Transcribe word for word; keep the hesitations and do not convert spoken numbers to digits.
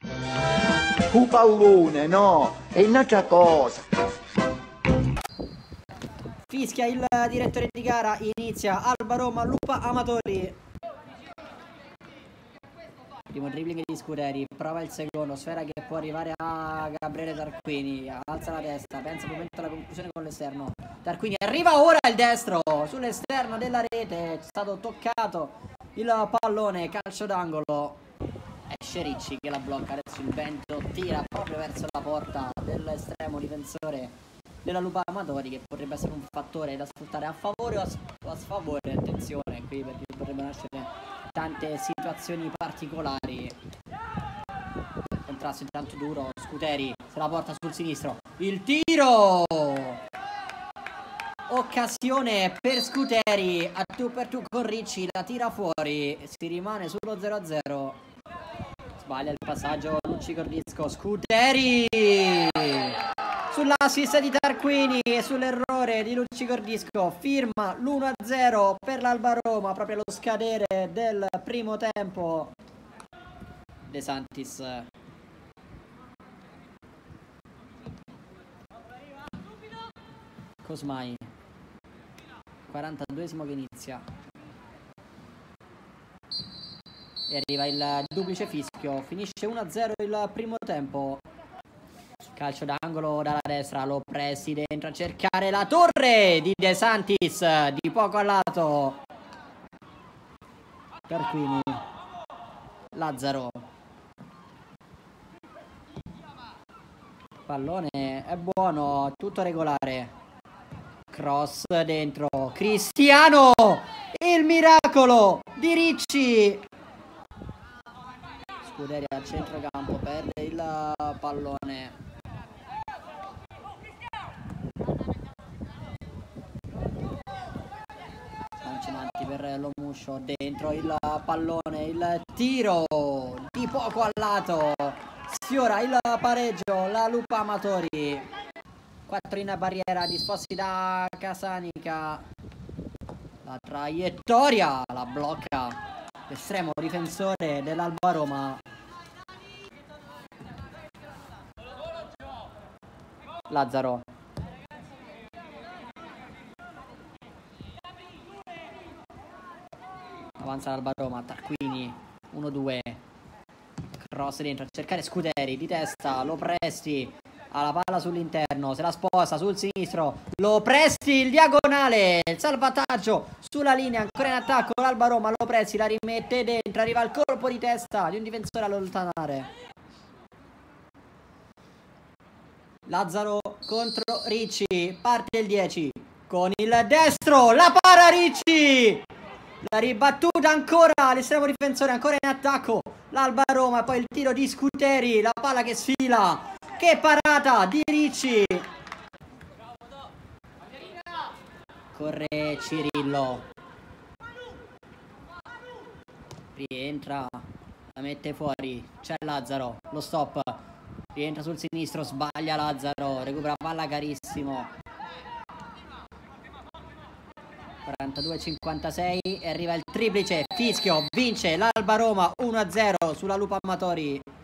Un pallone, no, è un'altra cosa. Fischia il direttore di gara, inizia Alba Roma, Lupa Amatori. Primo dribbling di Scuderi, prova il secondo, sfera che può arrivare a Gabriele Tarquini, alza la testa, pensa momento alla conclusione con l'esterno. Tarquini arriva ora il destro sull'esterno della rete, è stato toccato il pallone, calcio d'angolo. Esce Ricci che la blocca, adesso il vento tira proprio verso la porta dell'estremo difensore della Lupa Amatori, che potrebbe essere un fattore da sfruttare a favore o a, o a sfavore. Attenzione qui, perché potrebbero nascere tante situazioni particolari. Contrasto intanto duro, Scuteri se la porta sul sinistro, il tiro, occasione per Scuteri, a tu per tu con Ricci, la tira fuori, si rimane sullo zero a zero. Sbaglia il passaggio Lucci Cordisco, Scuteri sull'assist di Tarquini e sull'errore di Lucci Cordisco firma l'uno a zero per l'Alba Roma proprio allo scadere del primo tempo. De Santis Cosmai, quarantaduesimo che inizia, e arriva il duplice fischio, finisce uno a zero il primo tempo. Calcio d'angolo dalla destra, lo presti dentro a cercare la torre di De Santis, di poco a lato. Tarquini, Lazzaro, pallone è buono, tutto regolare, cross dentro, Cristiano, il miracolo di Ricci. Scuderi al centrocampo, perde il pallone. Lancinanti per Lomuscio, dentro il pallone, il tiro di poco al lato, sfiora il pareggio la Lupa Amatori. Quattro in barriera disposti da Casanica, la traiettoria la blocca l'estremo difensore dell'Alba Roma. Lazzaro, avanza l'Alba Roma, Tarquini, uno due, cross dentro a cercare Scuderi di testa, lo presti, ha la palla sull'interno, se la sposta sul sinistro, lo presti, il diagonale, il salvataggio sulla linea, ancora in attacco l'Alba Roma, lo presti, la rimette dentro, arriva il colpo di testa di un difensore a allontanare. Lazzaro contro Ricci, parte il dieci con il destro, la para Ricci, la ribattuta ancora, l'estremo difensore ancora in attacco l'Alba Roma, poi il tiro di Scuteri, la palla che sfila, che parata di Ricci, corre Cirillo, rientra, la mette fuori, c'è Lazzaro, lo stop, rientra sul sinistro, sbaglia Lazzaro, recupera palla carissimo. quarantadue cinquantasei e arriva il triplice, fischio, vince l'Alba Roma uno a zero sulla Lupa Amatori.